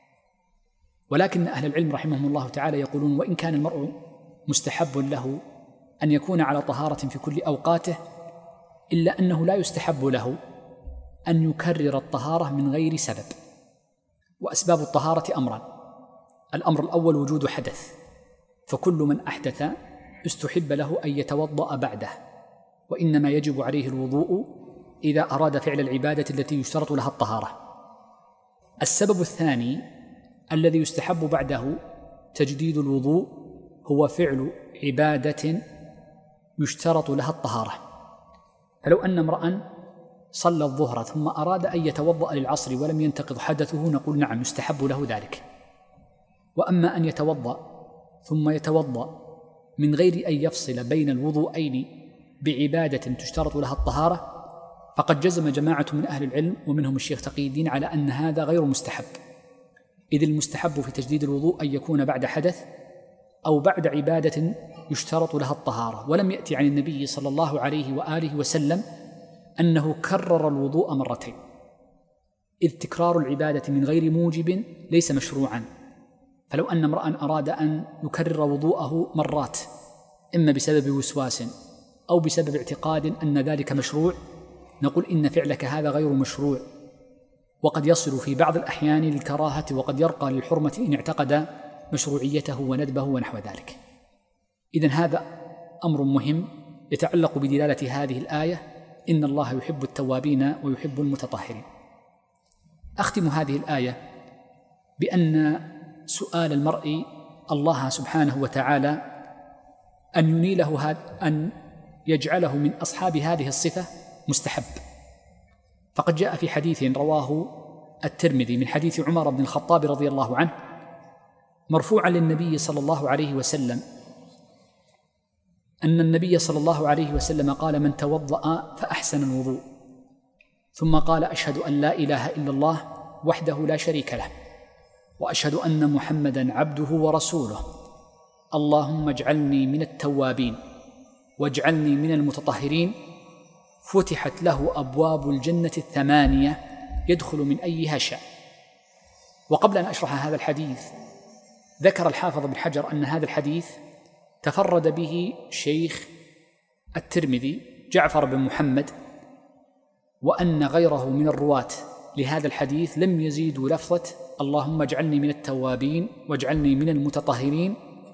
ولكن أهل العلم رحمهم الله تعالى يقولون وإن كان المرء مستحب له أن يكون على طهارة في كل أوقاته، إلا أنه لا يستحب له أن يكرر الطهارة من غير سبب. وأسباب الطهارة أمران: الأمر الأول وجود حدث، فكل من أحدث استحب له أن يتوضأ بعده، وإنما يجب عليه الوضوء إذا أراد فعل العبادة التي يشترط لها الطهارة. السبب الثاني الذي يستحب بعده تجديد الوضوء، هو فعل عبادة يشترط لها الطهارة. فلو أن امرأ صلى الظهر ثم أراد أن يتوضأ للعصر ولم ينتقض حدثه، نقول نعم يستحب له ذلك. وأما أن يتوضأ ثم يتوضأ من غير أن يفصل بين الوضوءين بعبادة تشترط لها الطهارة، فقد جزم جماعة من أهل العلم ومنهم الشيخ تقي الدين على أن هذا غير مستحب، إذ المستحب في تجديد الوضوء أن يكون بعد حدث أو بعد عبادة يشترط لها الطهارة. ولم يأتي عن النبي صلى الله عليه وآله وسلم أنه كرر الوضوء مرتين، إذ تكرار العبادة من غير موجب ليس مشروعا. فلو أن امرأ أراد أن يكرر وضوءه مرات إما بسبب وسواس أو بسبب اعتقاد أن ذلك مشروع، نقول إن فعلك هذا غير مشروع، وقد يصل في بعض الأحيان للكراهة وقد يرقى للحرمة إن اعتقد مشروعيته وندبه ونحو ذلك. إذن هذا أمر مهم يتعلق بدلالة هذه الآية: إن الله يحب التوابين ويحب المتطهرين. أختم هذه الآية بأن سؤال المرء الله سبحانه وتعالى أن ينيله أن يجعله من أصحاب هذه الصفة مستحب. فقد جاء في حديث رواه الترمذي من حديث عمر بن الخطاب رضي الله عنه مرفوعا للنبي صلى الله عليه وسلم أن النبي صلى الله عليه وسلم قال: من توضأ فأحسن الوضوء ثم قال: أشهد أن لا إله إلا الله وحده لا شريك له وأشهد أن محمدًا عبده ورسوله، اللهم اجعلني من التوابين واجعلني من المتطهرين، فتحت له أبواب الجنة 8 يدخل من أيها شاء. وقبل أن أشرح هذا الحديث، ذكر الحافظ بن حجر أن هذا الحديث تفرد به شيخ الترمذي جعفر بن محمد، وأن غيره من الرواة لهذا الحديث لم يزيدوا لفظة اللهم اجعلني من التوابين واجعلني من المتطهرين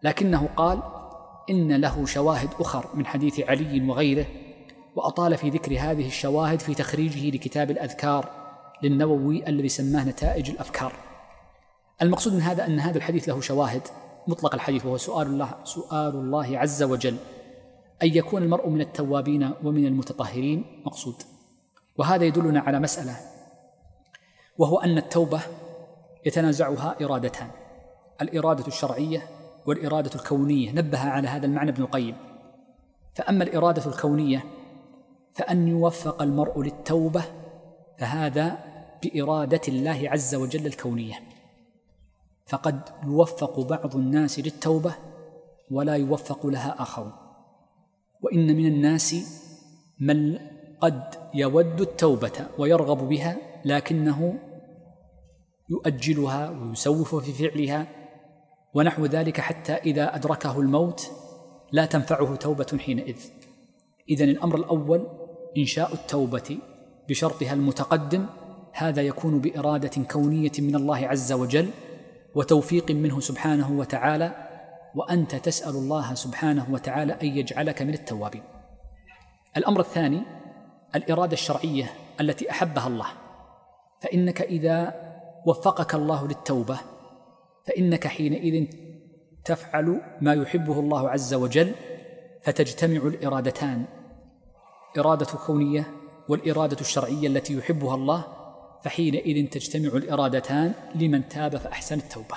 لكنه قال إن له شواهد أخر من حديث علي وغيره، وأطال في ذكر هذه الشواهد في تخريجه لكتاب الأذكار للنووي الذي سماه نتائج الأفكار. المقصود من هذا أن هذا الحديث له شواهد مطلق الحديث، وهو سؤال الله عز وجل أن يكون المرء من التوابين ومن المتطهرين مقصود. وهذا يدلنا على مسألة، وهو أن التوبة يتنازعها إرادتان: الإرادة الشرعية والإرادة الكونية. نبه على هذا المعنى ابن القيم. فأما الإرادة الكونية فأن يوفق المرء للتوبة، فهذا بإرادة الله عز وجل الكونية، فقد يوفق بعض الناس للتوبة ولا يوفق لها آخرون. وإن من الناس من قد يود التوبة ويرغب بها لكنه يؤجلها ويسوف في فعلها ونحو ذلك، حتى إذا أدركه الموت لا تنفعه توبة حينئذ. إذن الأمر الأول إنشاء التوبة بشرطها المتقدم، هذا يكون بإرادة كونية من الله عز وجل وتوفيق منه سبحانه وتعالى، وأنت تسأل الله سبحانه وتعالى أن يجعلك من التوابين. الأمر الثاني الإرادة الشرعية التي أحبها الله، فإنك إذا وفقك الله للتوبة فإنك حينئذ تفعل ما يحبه الله عز وجل، فتجتمع الإرادتان، إرادة كونية والإرادة الشرعية التي يحبها الله، فحينئذ تجتمع الإرادتان لمن تاب فأحسن التوبة.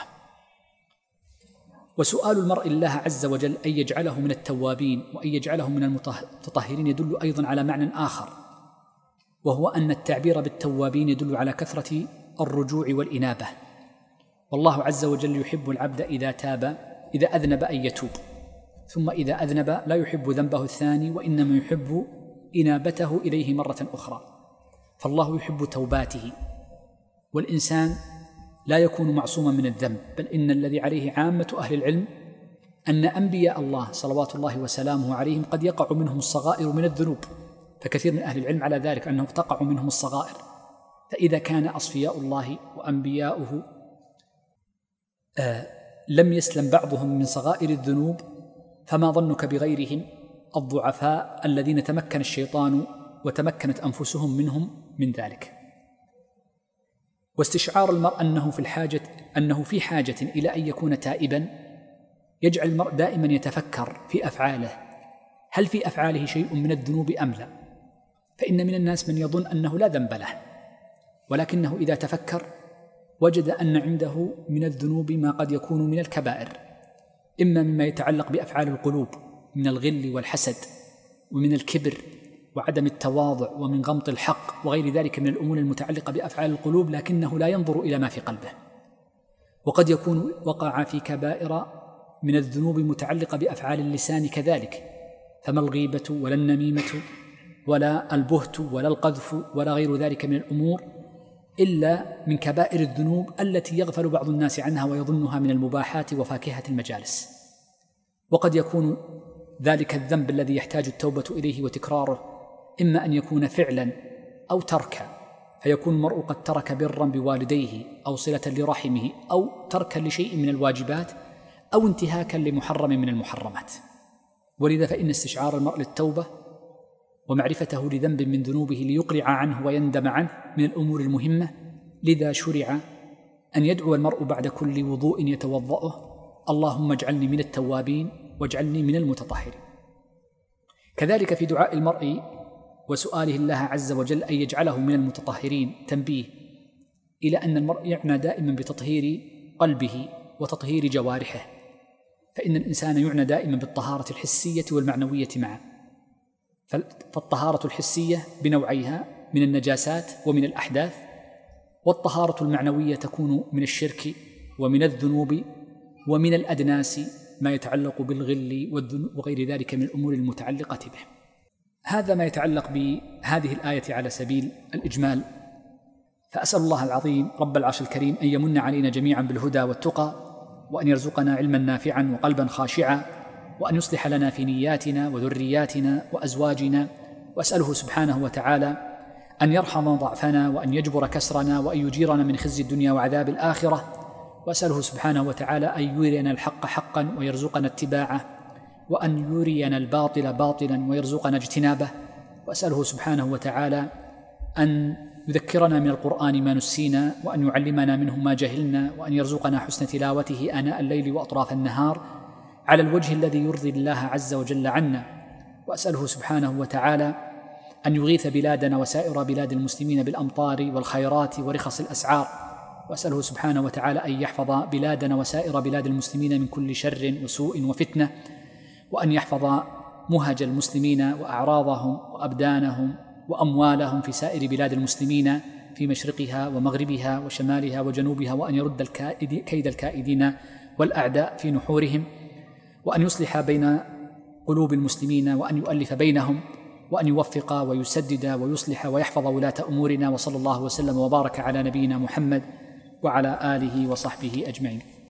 وسؤال المرء الله عز وجل أن يجعله من التوابين وأن يجعله من المتطهرين يدل أيضا على معنى آخر، وهو أن التعبير بالتوابين يدل على كثرة الرجوع والإنابة، والله عز وجل يحب العبد إذا تاب، إذا أذنب أن يتوب، ثم إذا أذنب لا يحب ذنبه الثاني وإنما يحب إنابته إليه مرة أخرى. فالله يحب توباته، والإنسان لا يكون معصوما من الذنب، بل إن الذي عليه عامة أهل العلم أن أنبياء الله صلوات الله وسلامه عليهم قد يقع منهم الصغائر من الذنوب، فكثير من أهل العلم على ذلك أنه تقع منهم الصغائر. فإذا كان أصفياء الله وأنبياؤه لم يسلم بعضهم من صغائر الذنوب، فما ظنك بغيرهم الضعفاء الذين تمكن الشيطان وتمكنت أنفسهم منهم من ذلك. واستشعار المرء أنه في حاجة إلى أن يكون تائبا يجعل المرء دائما يتفكر في أفعاله، هل في أفعاله شيء من الذنوب أم لا؟ فإن من الناس من يظن أنه لا ذنب له، ولكنه إذا تفكر وجد أن عنده من الذنوب ما قد يكون من الكبائر، إما مما يتعلق بأفعال القلوب من الغل والحسد ومن الكبر وعدم التواضع ومن غمط الحق وغير ذلك من الأمور المتعلقة بأفعال القلوب، لكنه لا ينظر إلى ما في قلبه. وقد يكون وقع في كبائر من الذنوب متعلقة بأفعال اللسان كذلك، فما الغيبة ولا النميمة ولا البهت ولا القذف ولا غير ذلك من الأمور إلا من كبائر الذنوب التي يغفل بعض الناس عنها ويظنها من المباحات وفاكهة المجالس. وقد يكون ذلك الذنب الذي يحتاج التوبة إليه وتكراره إما أن يكون فعلا أو تركا، فيكون المرء قد ترك برا بوالديه أو صلة لرحمه أو تركا لشيء من الواجبات أو انتهاكا لمحرم من المحرمات. ولذا فإن استشعار المرء للتوبة ومعرفته لذنب من ذنوبه ليقلع عنه ويندم عنه من الأمور المهمة. لذا شرع أن يدعو المرء بعد كل وضوء يتوضأه: اللهم اجعلني من التوابين واجعلني من المتطهرين. كذلك في دعاء المرء وسؤاله الله عز وجل أن يجعله من المتطهرين تنبيه إلى أن المرء يعنى دائما بتطهير قلبه وتطهير جوارحه، فإن الإنسان يعنى دائما بالطهارة الحسية والمعنوية معا. فالطهارة الحسية بنوعيها من النجاسات ومن الأحداث، والطهارة المعنوية تكون من الشرك ومن الذنوب ومن الأدناس ما يتعلق بالغل وغير ذلك من الأمور المتعلقة به. هذا ما يتعلق بهذه الآية على سبيل الإجمال. فأسأل الله العظيم رب العرش الكريم أن يمن علينا جميعا بالهدى والتقى، وأن يرزقنا علما نافعا وقلبا خاشعا، وأن يصلح لنا في نياتنا وذرياتنا وأزواجنا. وأسأله سبحانه وتعالى أن يرحم ضعفنا وأن يجبر كسرنا وأن يجيرنا من خزي الدنيا وعذاب الآخرة، وأسأله سبحانه وتعالى أن يرينا الحق حقا ويرزقنا اتباعه، وأن يرينا الباطل باطلا ويرزقنا اجتنابه. وأسأله سبحانه وتعالى أن يذكرنا من القرآن ما نسينا، وأن يعلمنا منه ما جهلنا، وأن يرزقنا حسن تلاوته آناء الليل وأطراف النهار على الوجه الذي يرضي الله عز وجل عنا. وأسأله سبحانه وتعالى أن يغيث بلادنا وسائر بلاد المسلمين بالأمطار والخيرات ورخص الأسعار. وأسأله سبحانه وتعالى أن يحفظ بلادنا وسائر بلاد المسلمين من كل شر وسوء وفتنة، وأن يحفظ مهج المسلمين وأعراضهم وأبدانهم وأموالهم في سائر بلاد المسلمين في مشرقها ومغربها وشمالها وجنوبها، وأن يرد كيد الكائدين والأعداء في نحورهم، وأن يصلح بين قلوب المسلمين، وأن يؤلف بينهم، وأن يوفق ويسدد ويصلح ويحفظ ولاة أمورنا. وصلى الله وسلم وبارك على نبينا محمد وعلى آله وصحبه أجمعين.